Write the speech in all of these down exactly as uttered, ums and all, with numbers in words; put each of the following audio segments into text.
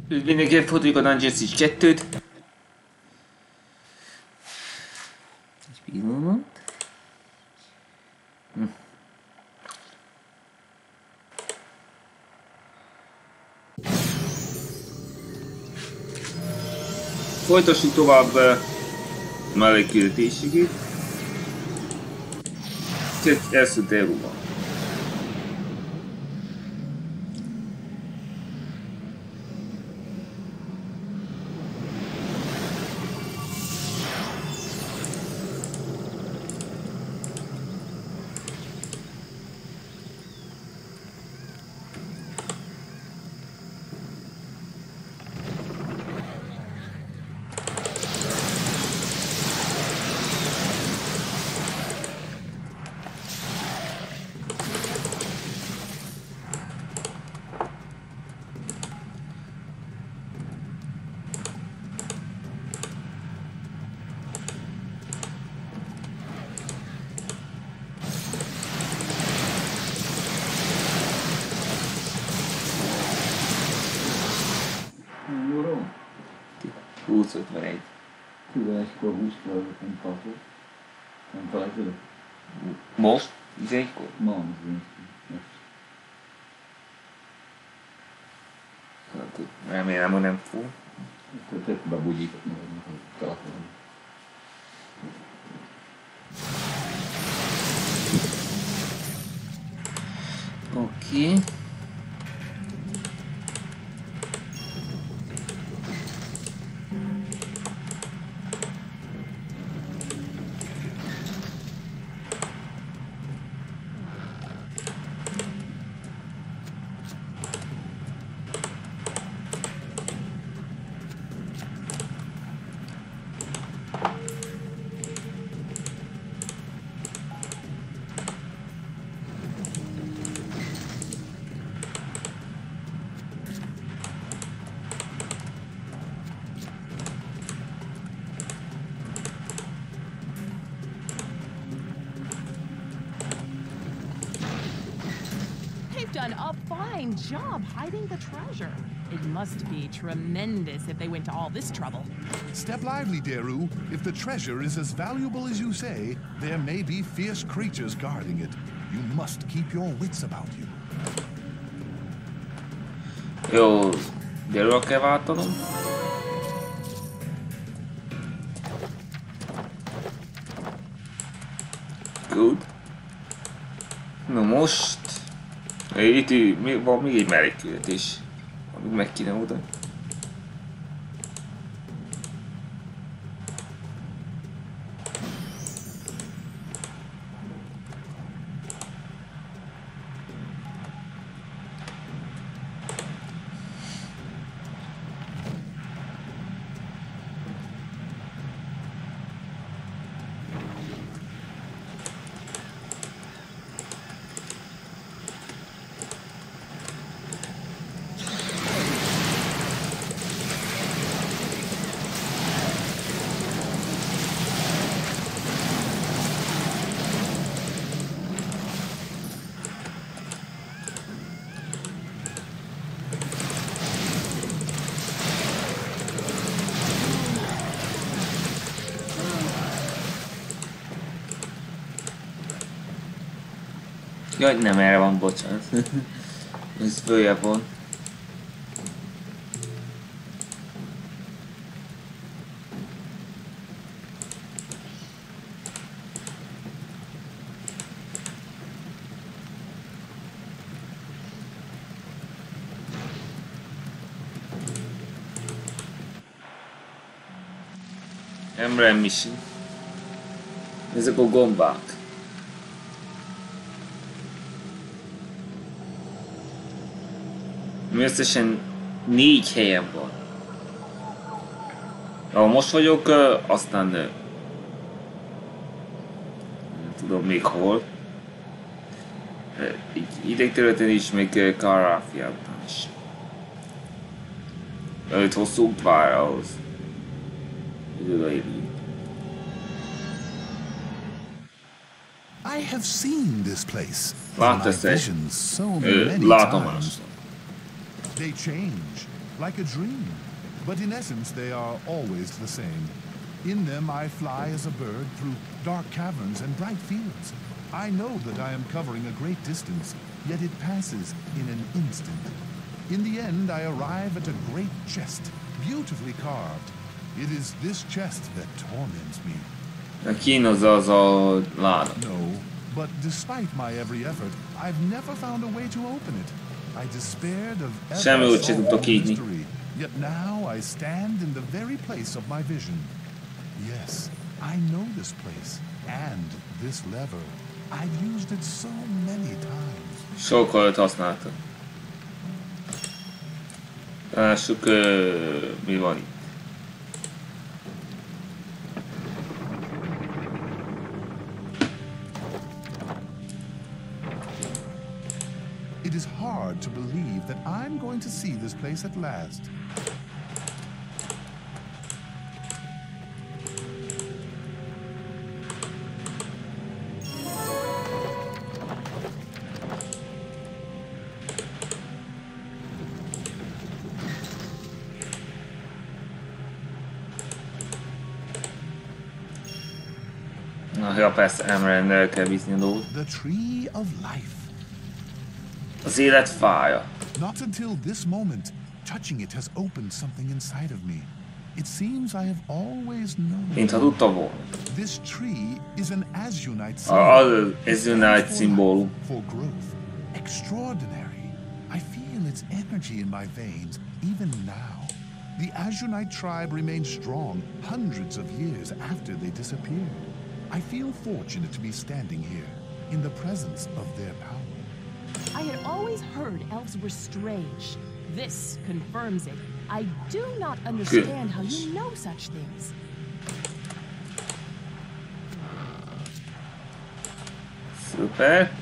Mindenképp forduljuk a Dungeon Siege kettőt. Egy pillanat. Hm. Folytassuk tovább uh, mellékküldetésig. Első délután. húsz ötvenegy. tizenegykor húszkor nem tartott. Nem találkozok? Most? tizenegykor? Ma, most. Hát, remélem, hogy nem fog. Tehát bebugyított magadnak a telefonon. Oké. Okay. Done a fine job hiding the treasure. It must be tremendous if they went to all this trouble. Step lively, Daru. If the treasure is as valuable as you say, there may be fierce creatures guarding it. You must keep your wits about you. Jó, Daru-ra kell váltanom. Good. Na most... Itt van még egy mellékküldetés, amíg meg kéne oda. Jaj, nem erre van, bocsánat. Ez följebb van. Emre Mission. Ezek a gombák. Összesen négy helyen van. Ahol most vagyok, aztán nem tudom még hol. Idegterületen is, még Karáfiában is. Öt hosszú út vár ahhoz. I have seen this place. Látom ezt. Látom azt. They change. like a dream. But in essence, they are always the same. In them, I fly as a bird through dark caverns and bright fields. I know that I am covering a great distance, yet it passes in an instant. In the end, I arrive at a great chest, beautifully carved. It is this chest that torments me. Kínozza az a láda. No, but despite my every effort, I've never found a way to open it. I despaired of Semmi ever úgy sem tudtok solving írni. mystery. Yet now I stand in the very place of my vision. Yes, I know this place and this lever. I've used it so many times. Sokkal őt használta. Lássuk, uh, mi van itt. It is hard to believe that I'm going to see this place at last. Na, ja, persze, Emeraldnel kell bízni a dolgot. The Tree of Life. Az élet fája. Not until this moment, touching it has opened something inside of me. It seems I have always known. Mintha tudta volna. This tree is an azunite Az azunite szimbólum. for growth. Extraordinary. I feel its energy in my veins, even now. The azunite tribe remained strong hundreds of years after they disappeared. I feel fortunate to be standing here, in the presence of their power. I had always heard elves were strange. This confirms it. I do not understand how you know such things. Super.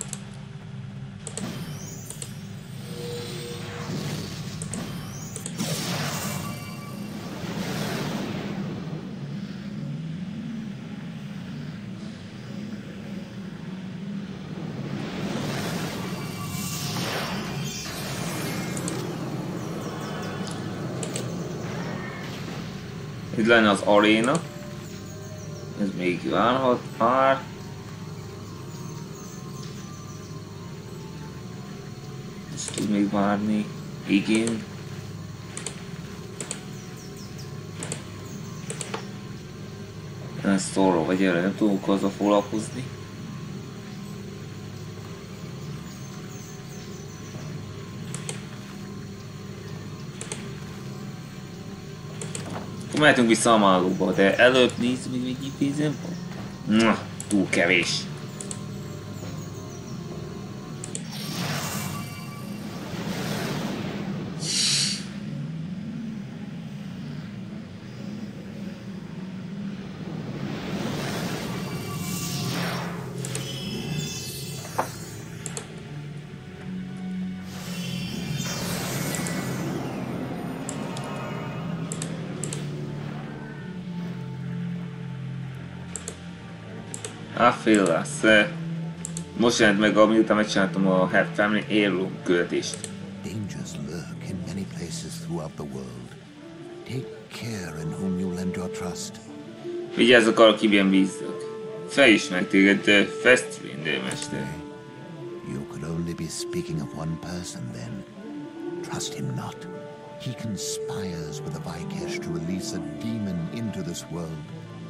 Itt lenne az aréna. Ez még várhat pár. Ezt tud még várni. Igen. Ezt arról vagy erre nem tudunk azzal foglalkozni. Mehetünk vissza a málóba, de előbb nézzük, hogy még itt nézem. Na, túl kevés. A fél lesz. Most jelent meg, amiután megcsináltam a Hat Family Heirloom küldetést. Dangers lurk in many places throughout the world. Take care in whom you lend your trust. Vigyázzak arra, kiben bízzak. Felismerek téged, Festwind mester. You could only be speaking of one person then. Trust him not. He conspires with the Vikesh to release a demon into this world.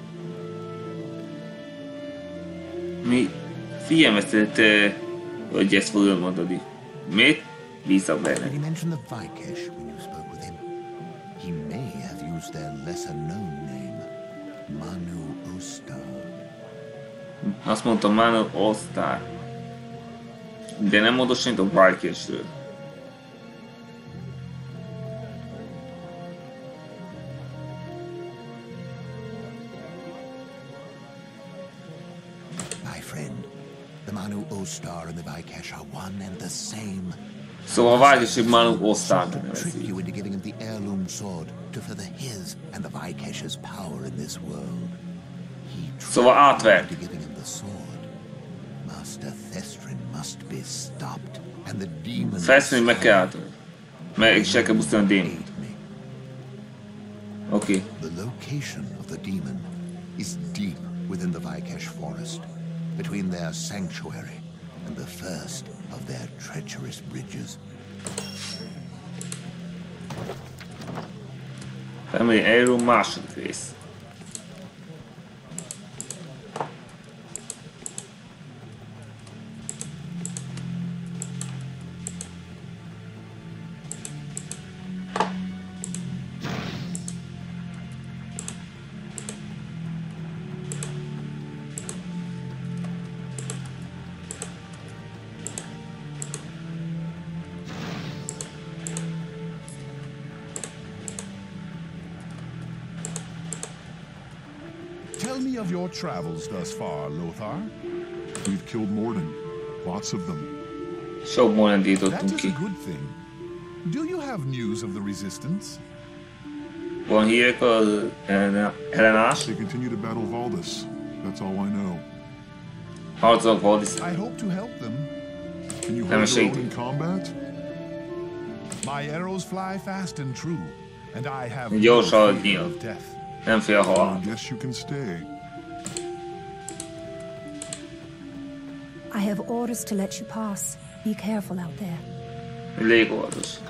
Mi figyelmeztetett, hogy ezt fogod mondani. Mit? Bízzak Did benne. he mention the Vikesh when you spoke with him? He may have used their lesser-known name, Manu Ostar. Azt mondta Manu Ostar. De nem mondott semmit a Vikeshről. My friend, the Manu Ostar and the Vikesh are one and the same. Szóval a Vikesh Manu Ostar Trick nevezik. you into giving him the heirloom sword to further his and the Vikesh's power in this world. He Szóval átvert. tricked you into giving him the sword. Master Thestrin must be stopped, and the demon Festwind meg kell álltani. Meg se kell busztani a démont. aid me. Okay. The location of the demon is deep within the Vikesh forest, between their sanctuary and the first of their treacherous bridges. Family Heirloom második rész. Tell me of your travels thus far, Lothar. We've killed Morden. Lots of them. Sok Mordent That írtottunk is ki. a good thing. Do you have news of the resistance? Van hírek az ellenállás. They continue to battle Valdis. That's all I know. Harcolnak Valdis. I hope to help them. Can you Nem hold your own segít. in combat? My arrows fly fast and true, and I have no Gyors fear haladnia. of death. Nem fél I hal. guess you can stay. I have orders to let you pass. Be careful out there. Légoldos.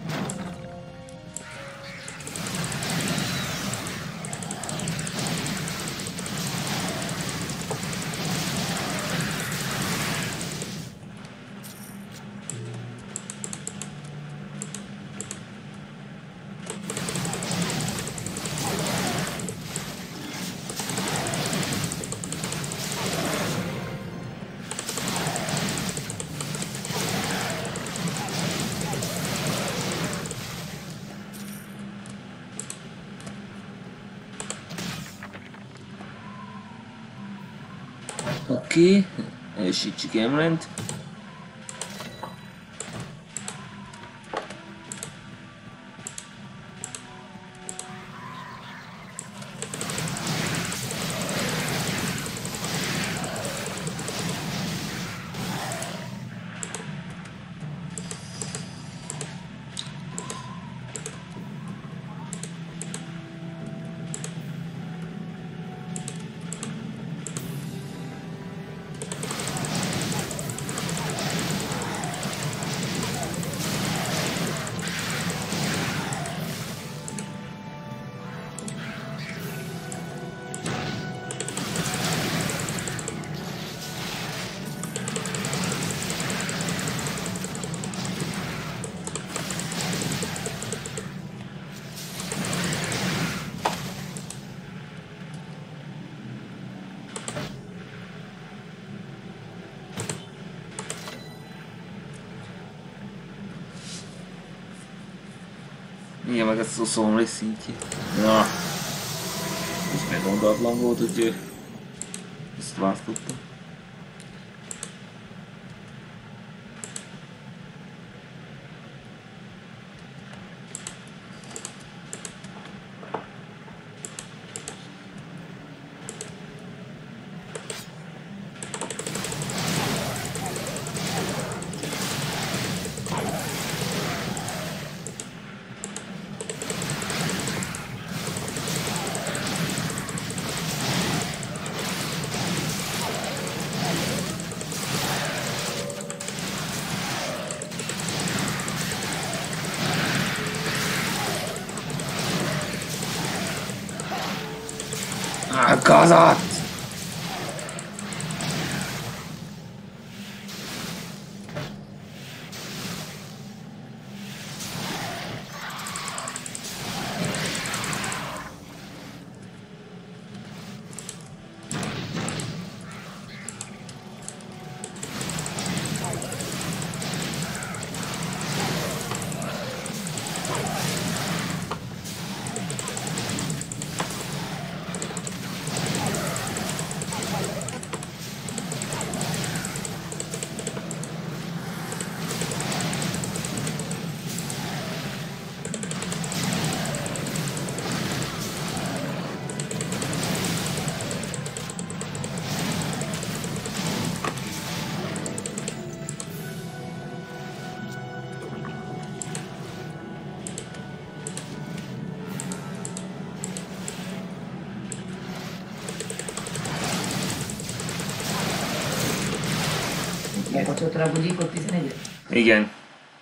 Oké, erősítsük Emrent. Igen, meg ezt a szomri szintjét. Na. És meg gondatlan volt, hogy ezt választottam. Ágazat! Megkapcsoltad a budikot tizenegyre? Igen.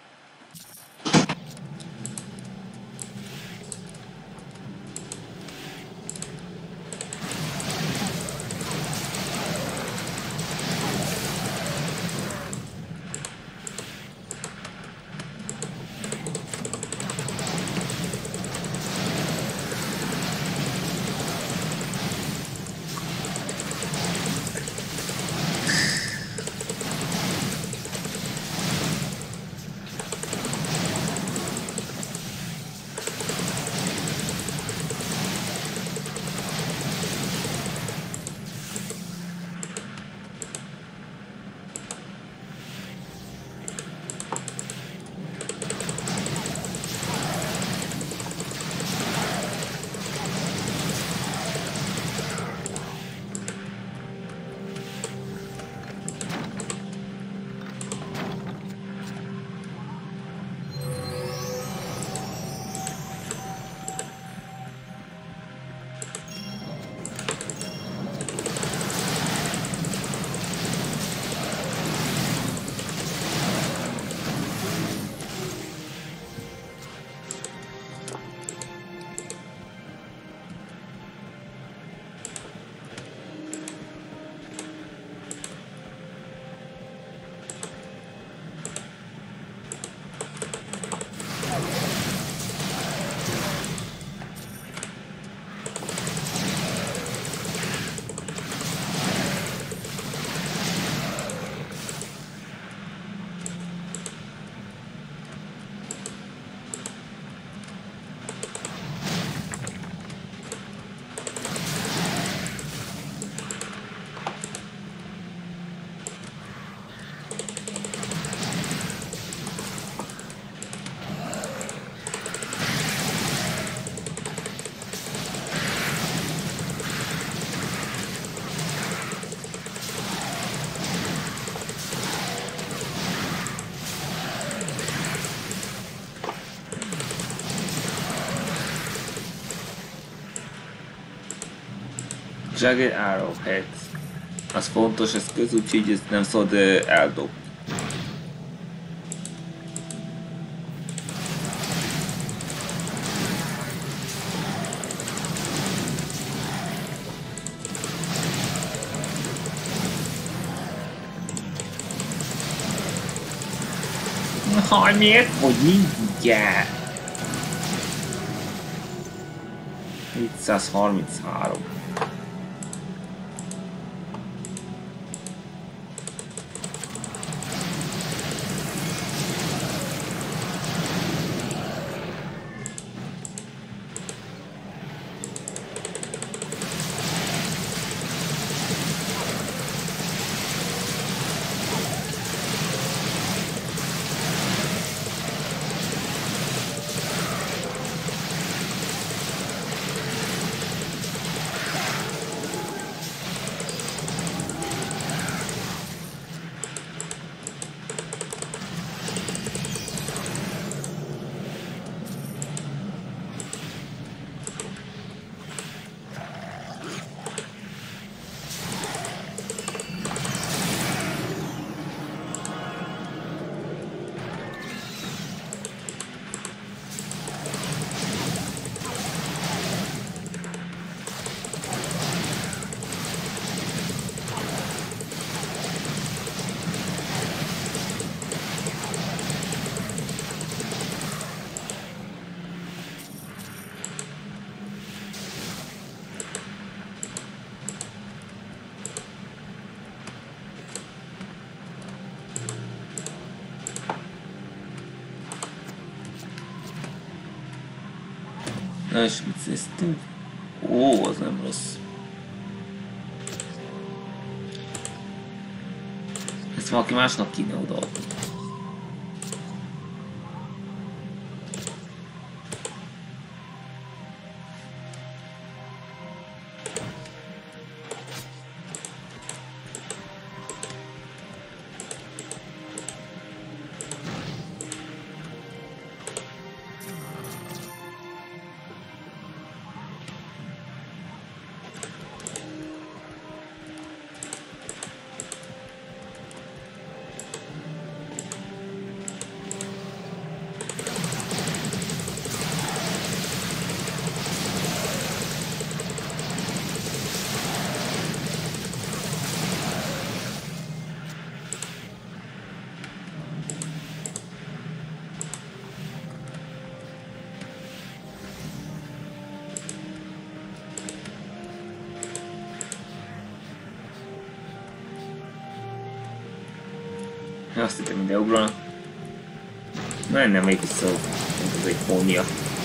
Jagged Arrowhead. Az fontos eszköz, úgyhogy ezt nem szabad eldobni. Haj, miért? Hogy mindjárt? hétszázharminchárom. Na és mit néztünk? Ó, az nem rossz. Ezt valaki másnak kéne odaadni. Azt hittem, minden ugranak. Mennem még vissza, mint az egy hónia.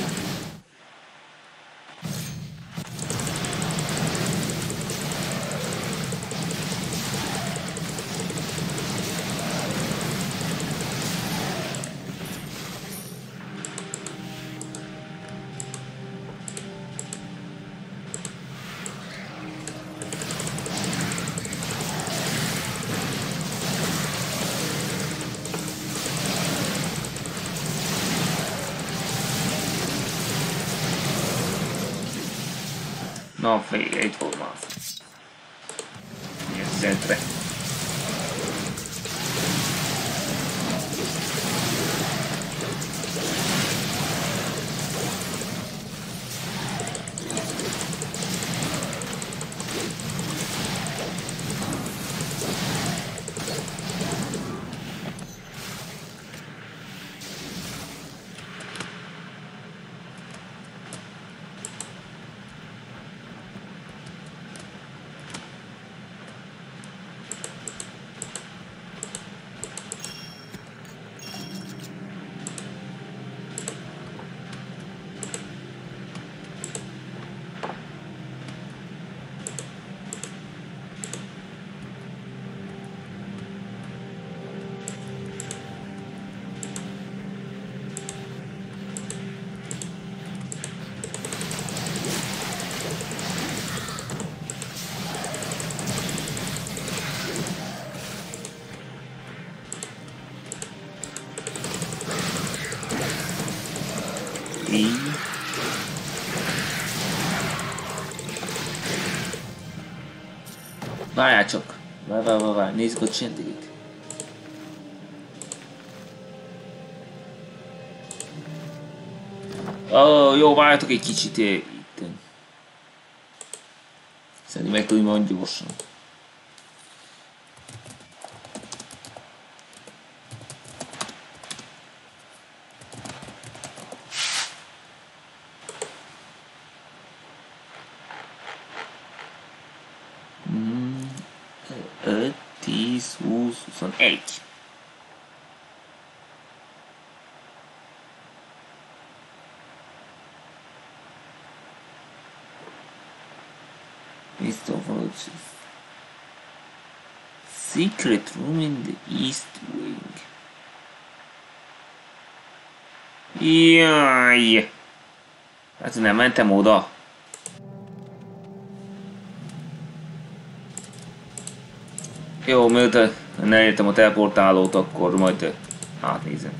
Na, végre itt volt már. Ilyen szentre. Így. Várjál csak! Várj, várj, várj, várj, nézzük, hogy csináljuk. Oh, jó, várjatok egy kicsit itt. Szerintem meg tudjuk majd gyorsan. öt, tíz, húsz, huszonegy. List of roaches. Secret room in the east wing. Jaj! Hát nem mentem oda. Jó, miután elértem a teleportálót, akkor majd átnézem.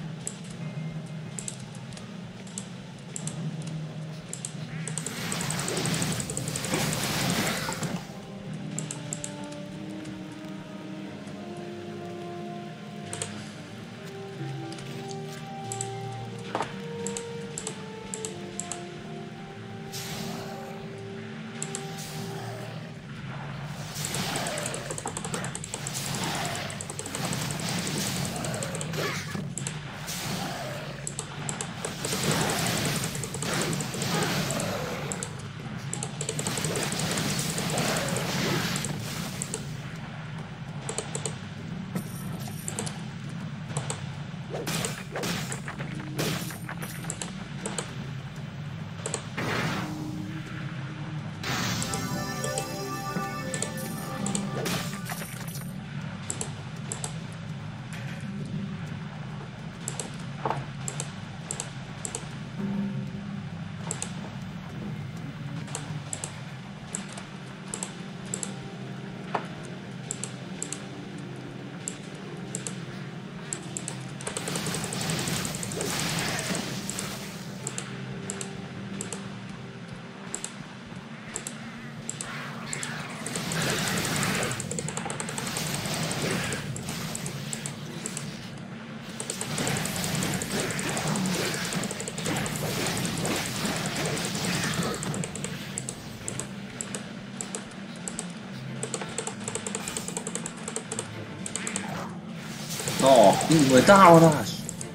No, így volt támadás!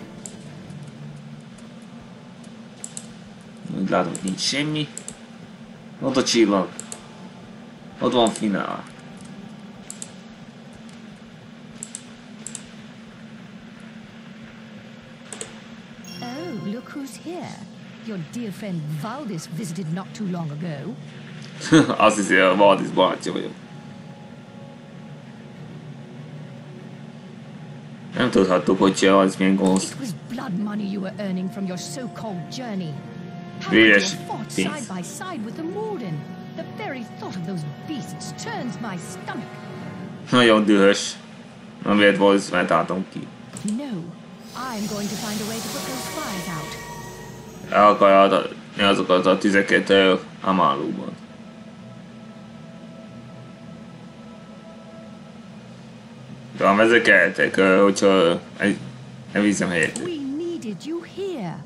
Úgy látom, hogy nincs semmi. Ott a csillag. Ott van finál. Look who's here. Your dear friend Valdis visited not too long ago. Azt hiszi, a Valdis barátja vagyok. Nem tudhattuk, hogy a Valdis milyen gonosz. It was blood money you were earning from your so-called journey. How could you Véres have fought pénz. side by side with the Morden? The very thought of those beasts turns my stomach. Nagyon dühös. Nem vélt Valdis, mert álltam ki. No, I'm going to find a way to put those fires out. El akarja adni azokat a tüzeket Amaluban. De ha vezekeltek, hogyha elviszem helyet. We needed you here.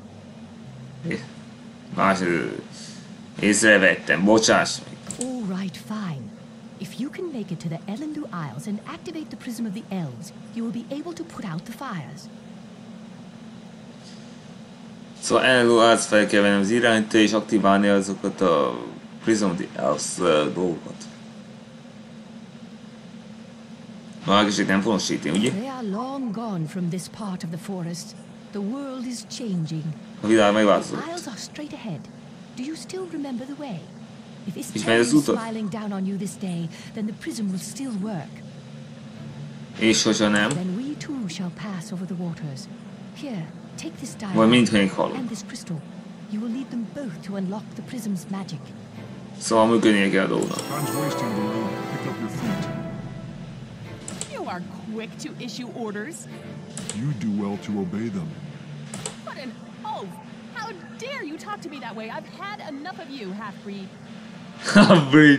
Más észrevettem, bocsáss meg. All right, fine. If you can make it to the Elendu Isles and activate the Prism of the Elves, you will be able to put out the fires. Szóval Elendu fel kell vennem az irányt és aktiválni azokat a Prism of the Elves dolgokat. Már is nem fogom síteni, ugye? They are long gone from this part of the forest. The world is changing. A világ The megváltozott. Isles are straight ahead. Do you still remember the way? If Ismered Istvan az is utat? smiling down on you this day, then the prism will still work. És hogyha nem, Then we too shall pass over the waters. Here, take this vagy diamond mindhelyik halunk. and this crystal. You will need them both to unlock the prism's magic. Szóval működnie kell a dolgnak. Time's wasting, Baru. Pick up your feet. You are quick to issue orders. You do well to obey them. What an oaf! How dare you talk to me that way? I've had enough of you, half-breed. Half-breed.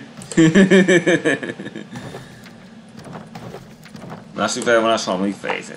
Másik felvonás, harmadik fejezet.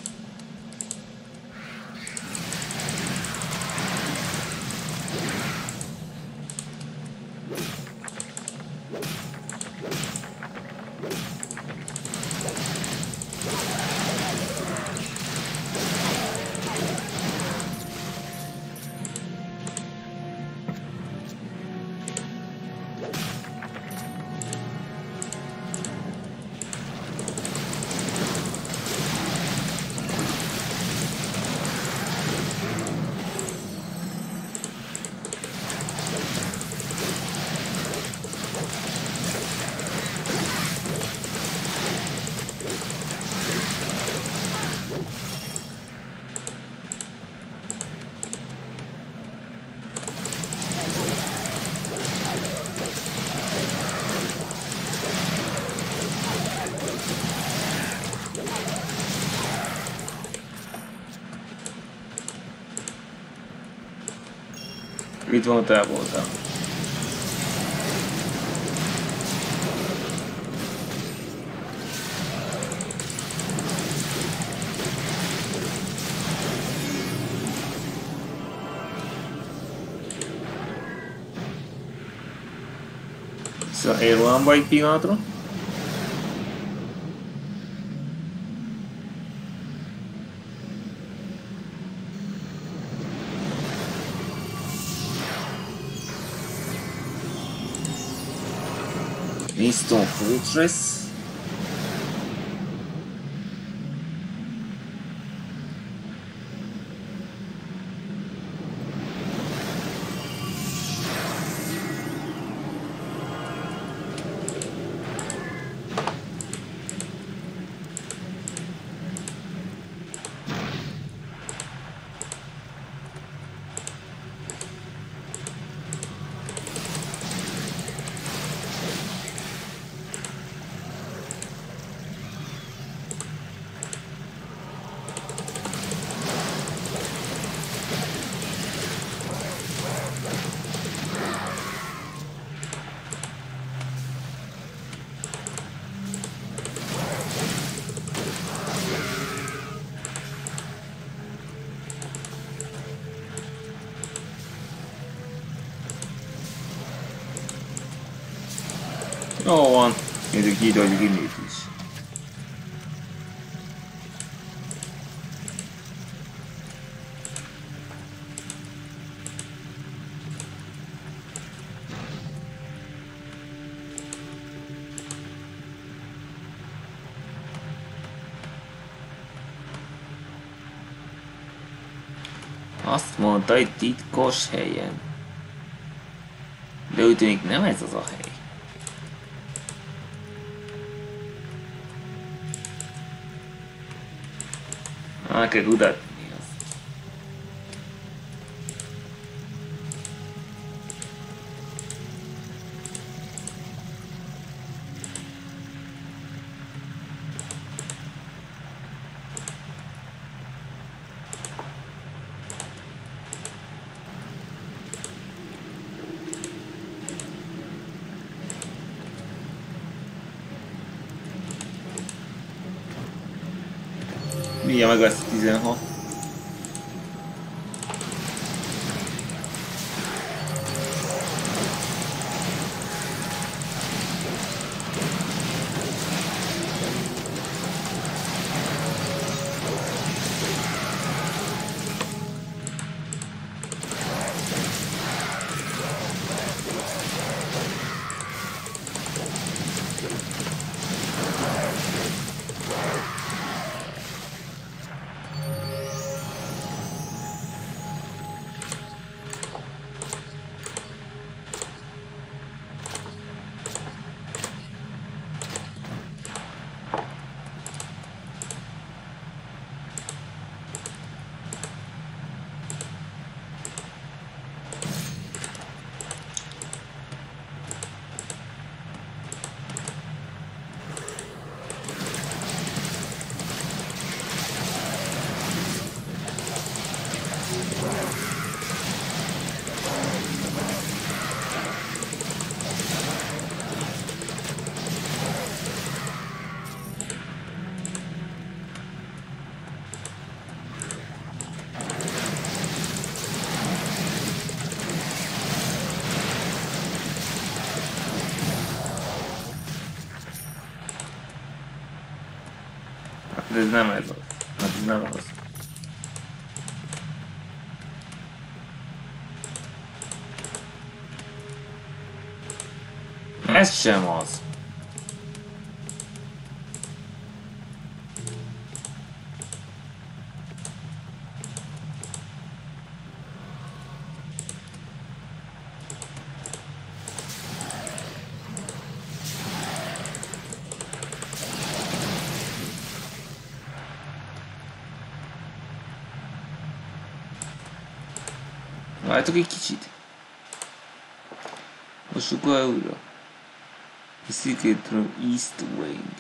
Itt van, te voltál. Szóval Erwanba egy pillanatra. Winston Fortress. Jó van, nézzük így, hogy innét is. Azt mondta, hogy titkos helyen. De úgy tűnik nem ez az a hely. Ah, kell kutatni azt. Mindjárt meg lesz tizenhat. De ez nem ez az. Hát ez nem az. Ez sem az. Várjátok egy kicsit. Mossuk el újra. The secret from East Wing.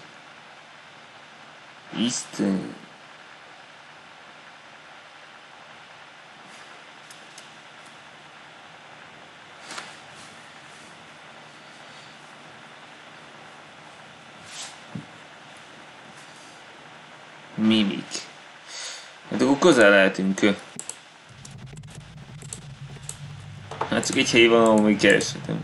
East... Mimik. Hát akkor közel lehetünk. Hát csak egy hely van, ahol még kereshetem.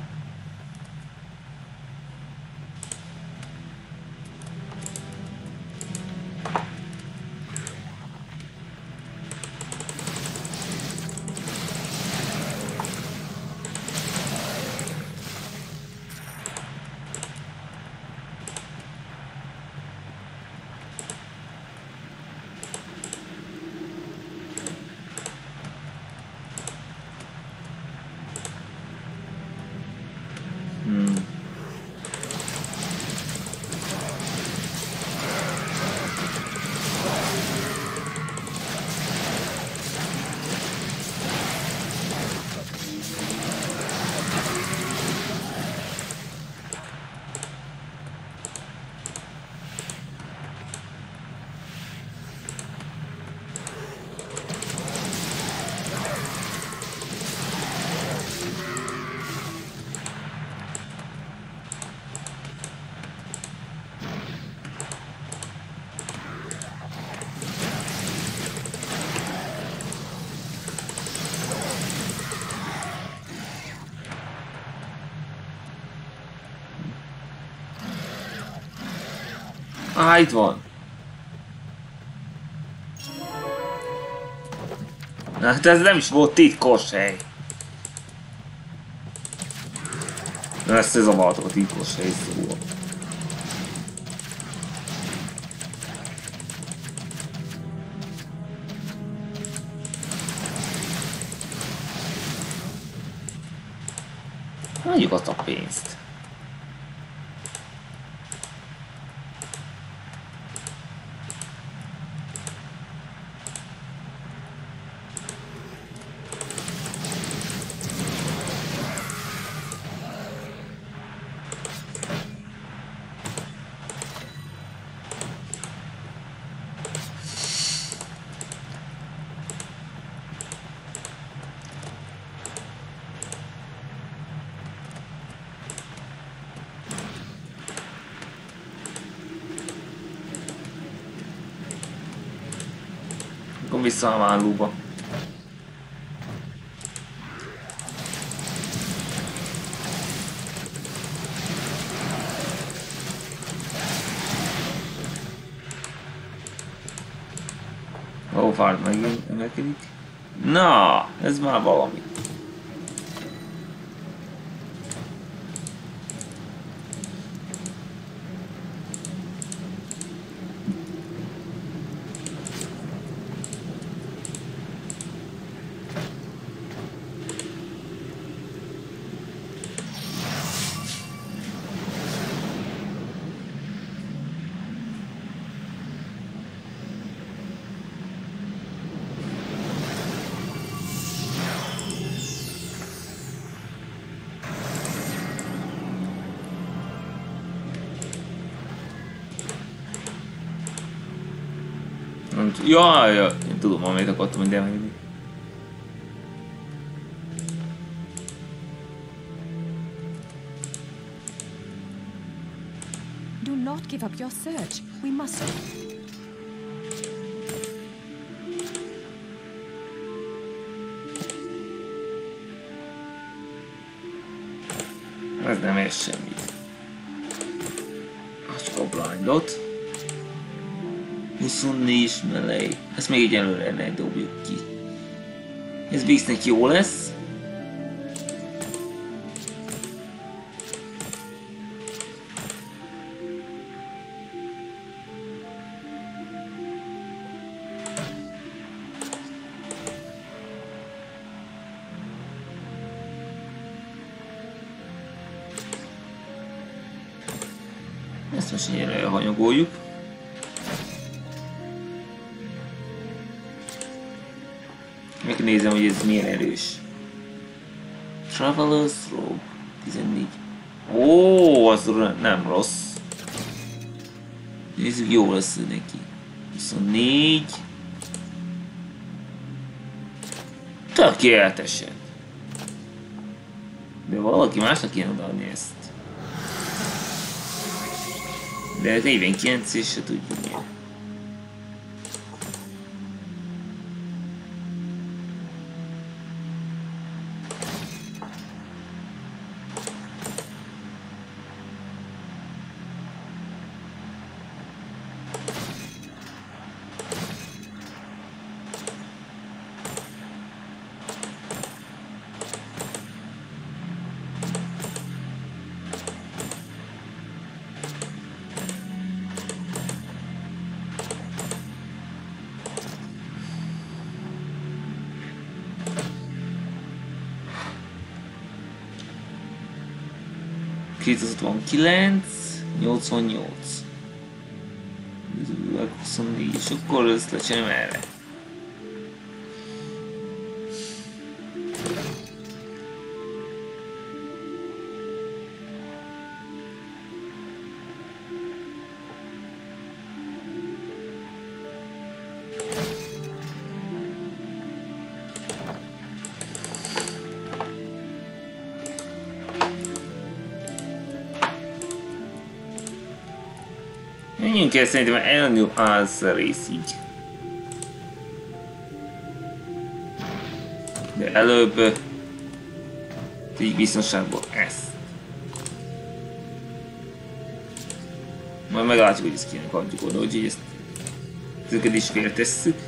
Ah, itt van. Hát ez nem is volt titkos hely. Na ezt ez a valtok a titkos hely szóval. adjuk azt a pénzt. Akkor vissza a vállóba. Ó, Fard megint emelkedik. Na, ez már valami. Jaj, jaj, én tudom, amit akartam, hogy elmenni. Do not give up your search. We must. Ez nem ér semmit. Csak a blindot. huszonnégy melee. Ezt még egyelőre ne dobjuk ki. Ez Bixnek jó lesz. Ezt most így elhanyagoljuk. Megnézem, hogy ez milyen erős. Traveler's Robe tizennégy. Ó, az nem rossz. Nézzük, jó lesz neki. huszonnégy. Tökéletesen. De valaki másnak kéne odaadni ezt. De negyvenkilenc és se tudjuk milyen. kétszázhatvankilenc, nyolcvannyolc. huszonnégy, és akkor ezt lecserélem erre. Menjünk el szerintem elnő az részig. De előbb így biztonságból ezt. Majd meglátjuk, hogy ezt kéne adjuk oda, úgyhogy ezt ezeket is féltesszük.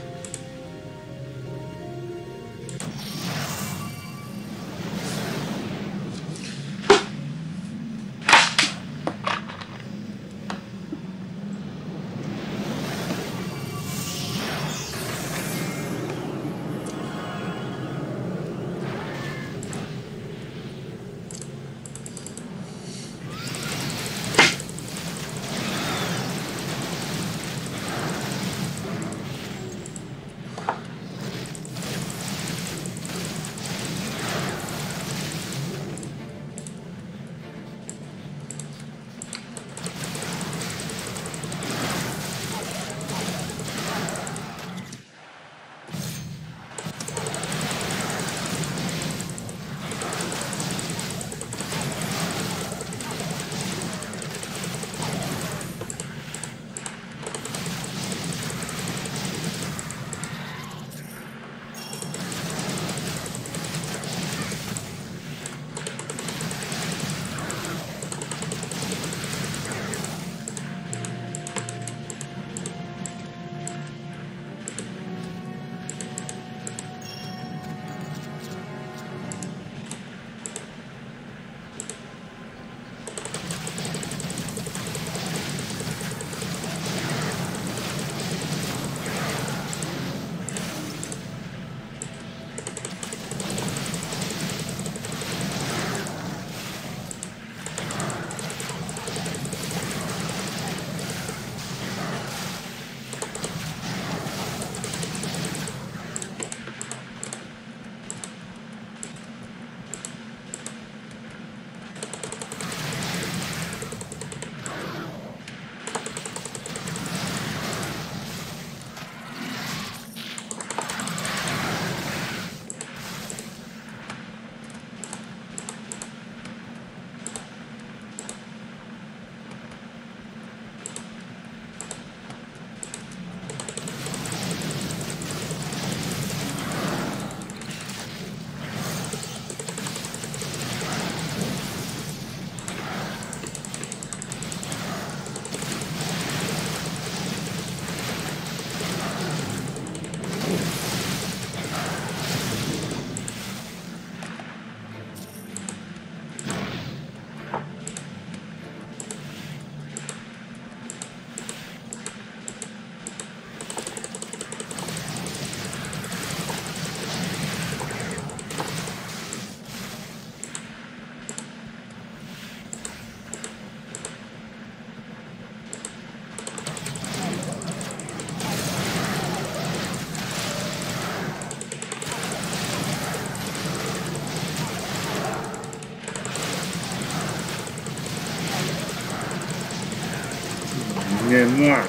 Nem már.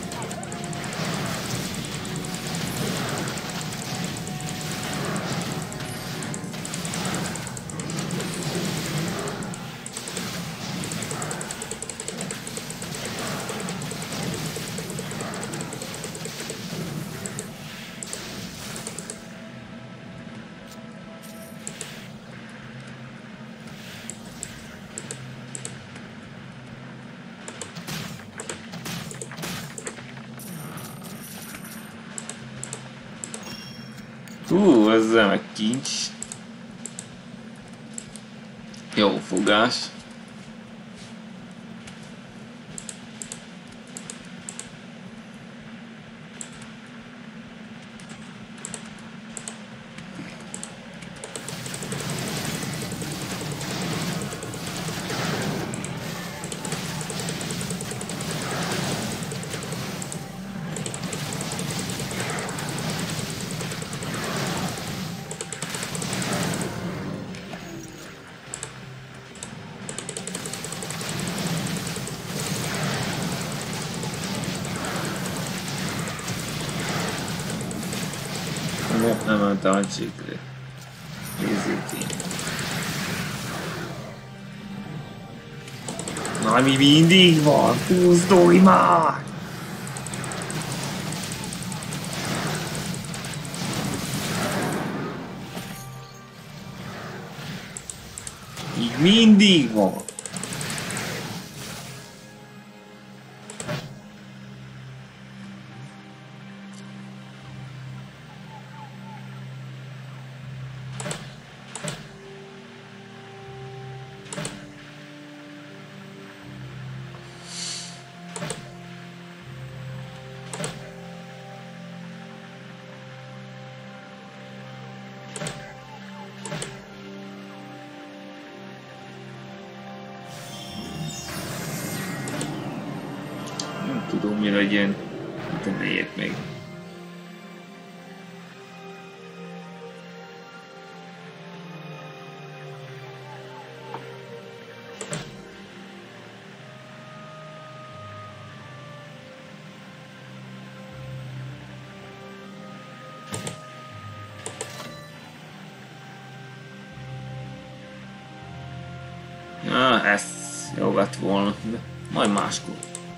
Hú, ezzel meg kincs. Jó fogás. Nem mentem a csikre. Nézzük ki. Na, mi mindig van? Pusztulj már! Így mindig van. Nem tudom, mi legyen. De melyek még. Ah, ez jó lett volna, de majd máskor.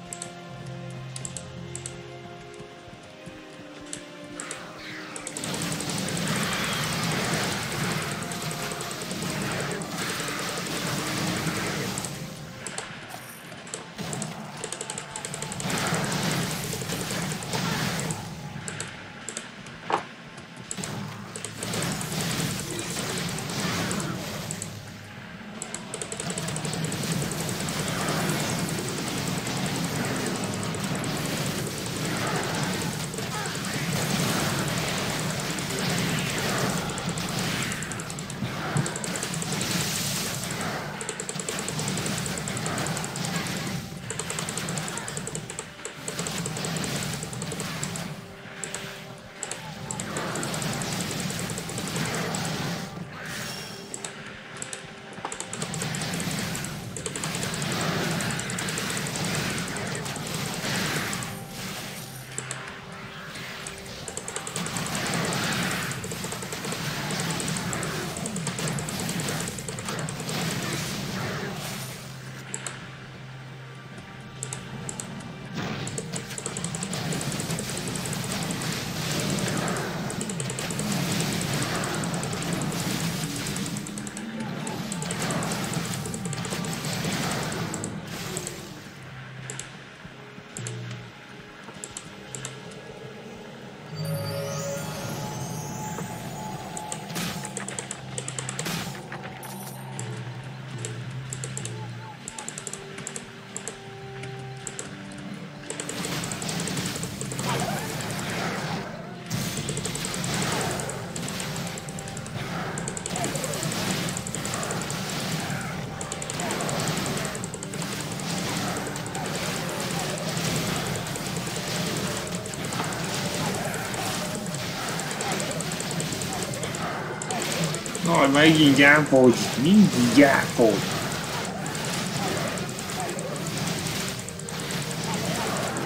Rồi megint elfogy, mindig elfogy.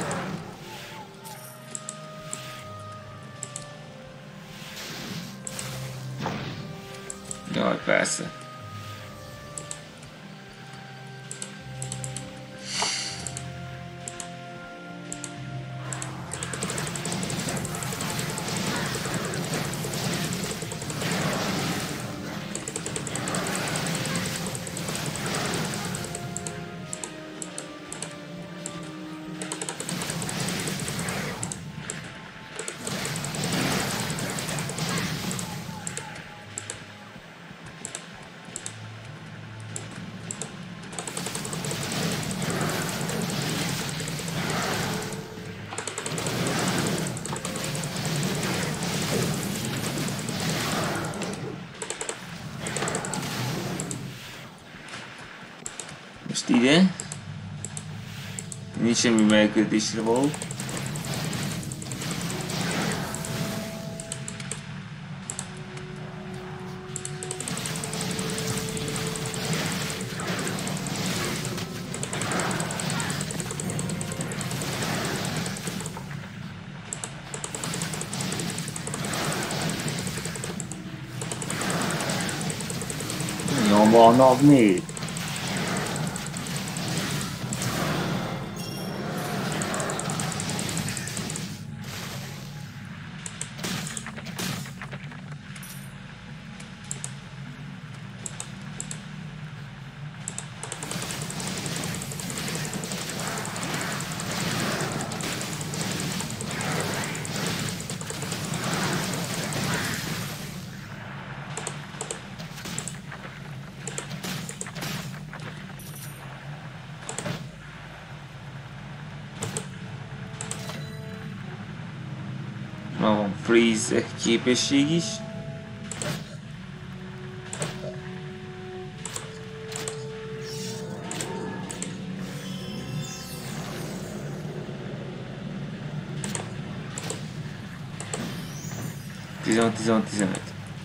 persze. Most ide. Nincs semmi megkötésre való. Nyomornak négy. Van freeze képesség is. tizenhat, tizenhat, tizenöt.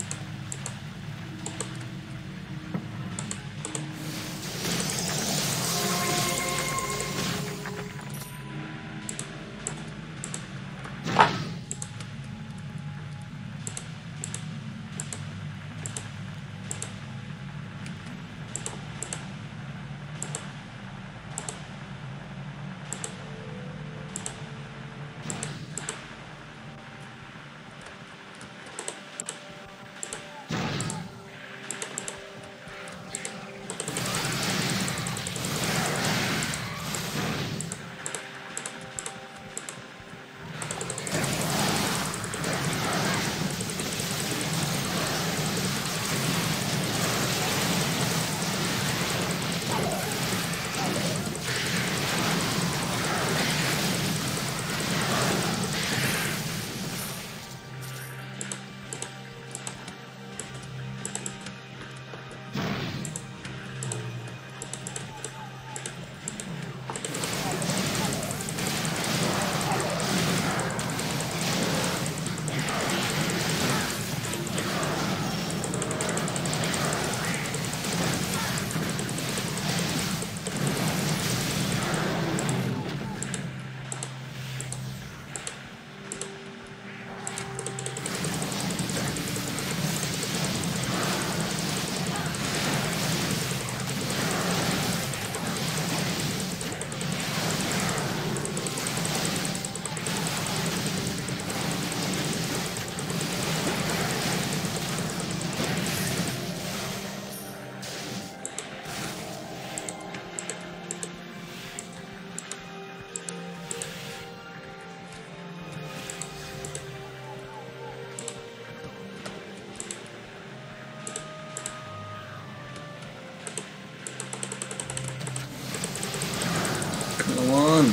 Come on.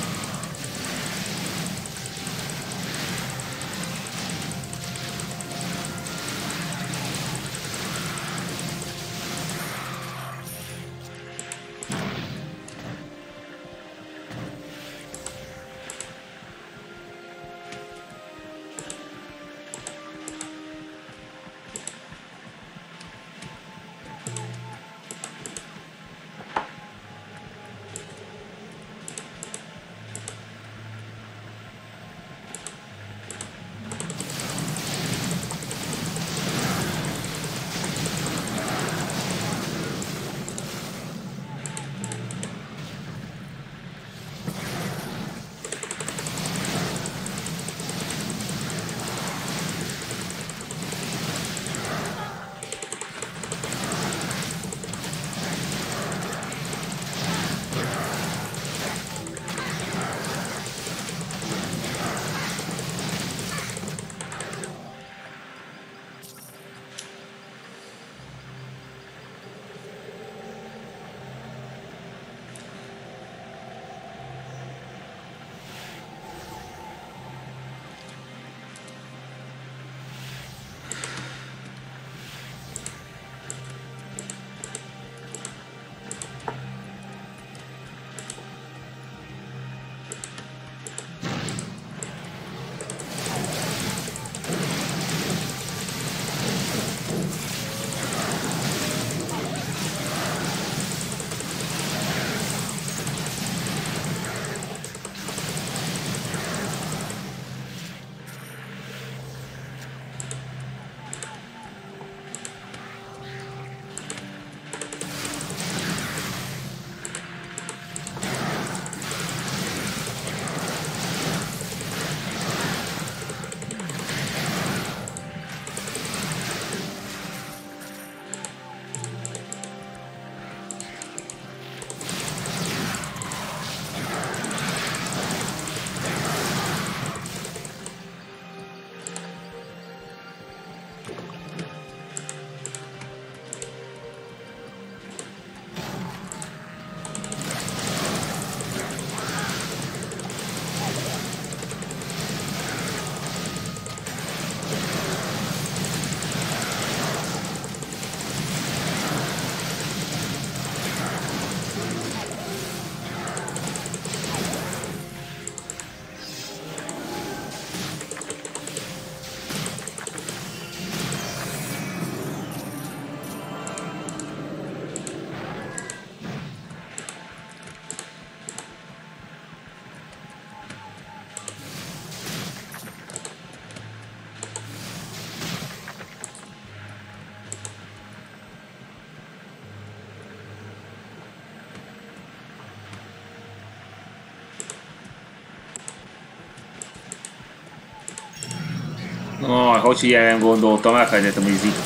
Ah, hogy ilyen nem gondoltam, elfelejtettem, hogy ez itt.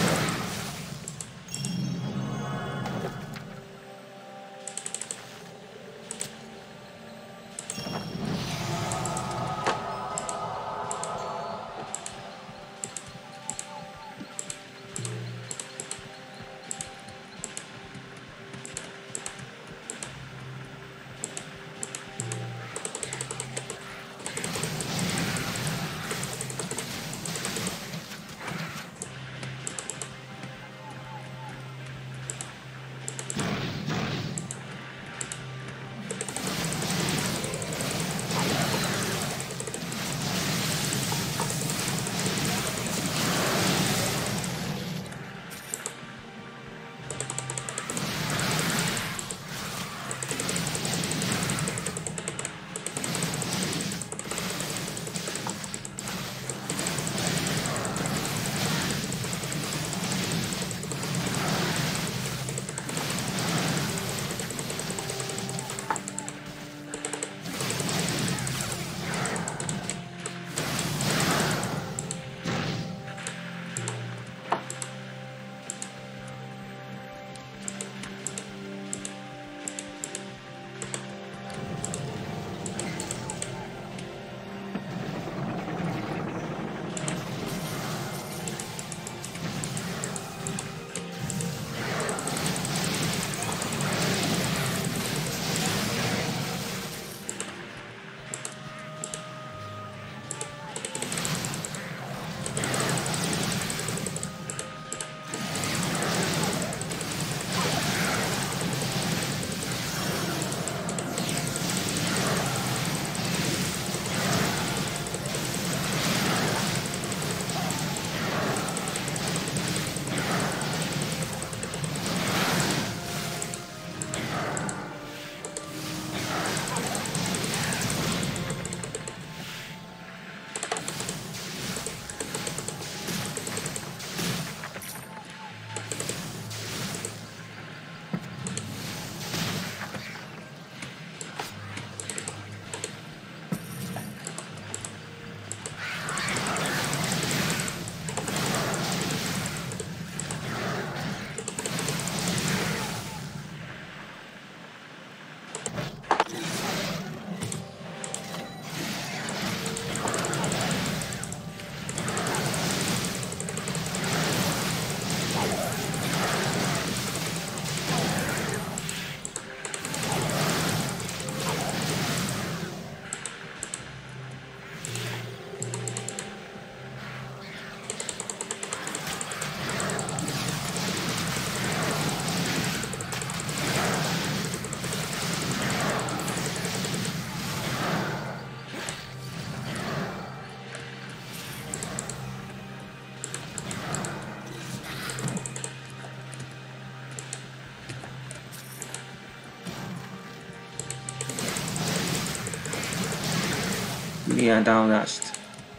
Milyen támadást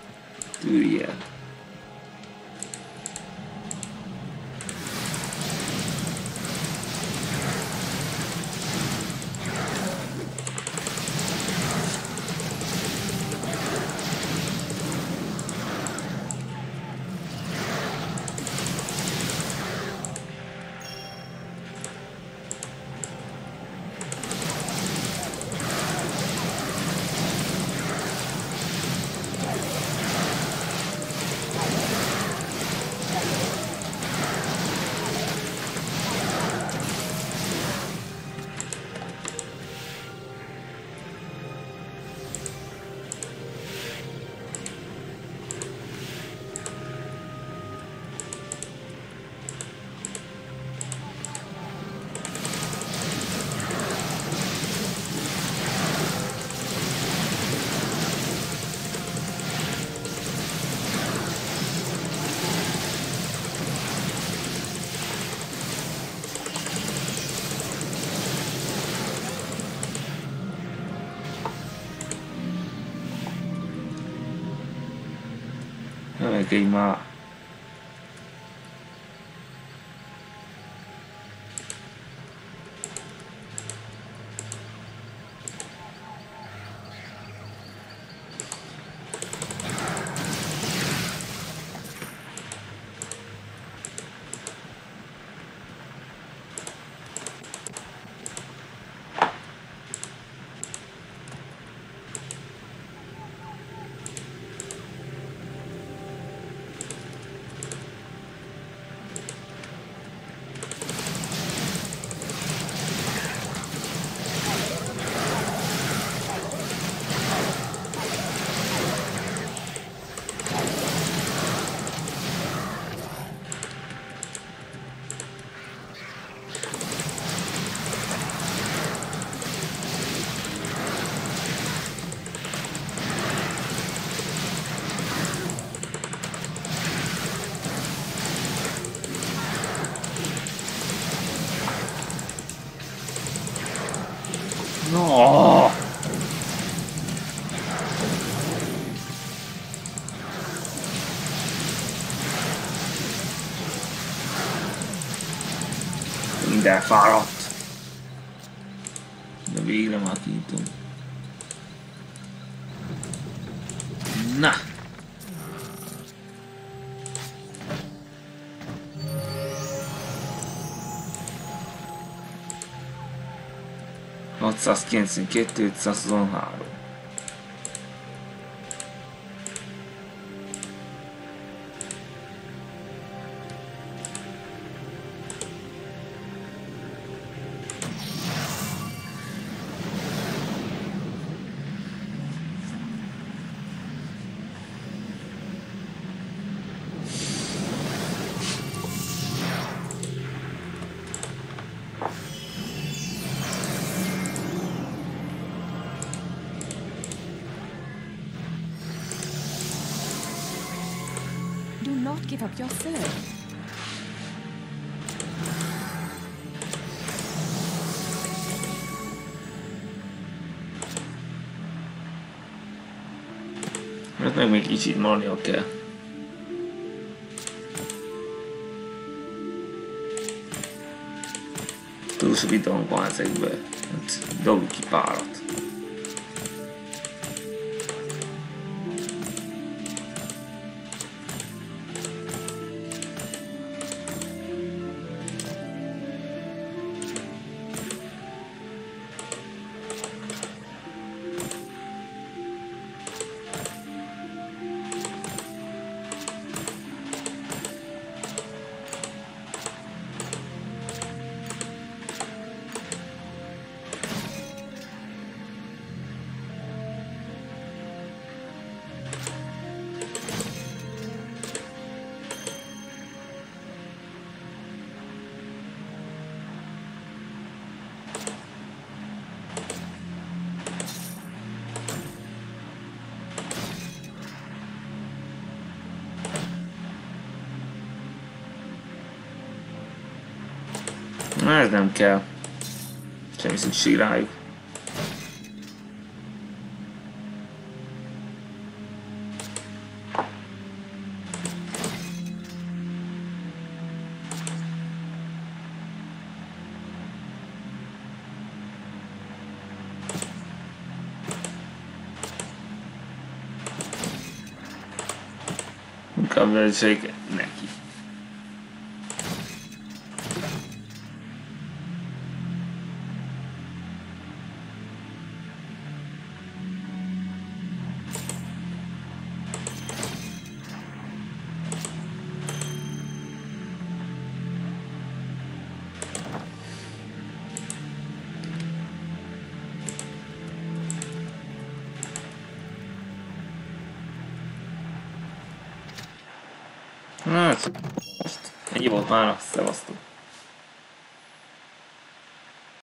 tűrj el. Melkein már Oh! Minden fáradt. De végre már kinyitom. Na! hatszázkilencvenkettő, ötszázhuszonhárom. Do not give up your search. Hát meg még kicsit marnia kell. Túl sok időnk van ezekből. Hát dobjuk ki párat. Na, ez nem kell. Semmi szükség rájuk. Inkább vezetsék neki. Hát, most ennyi volt már, szevasztok.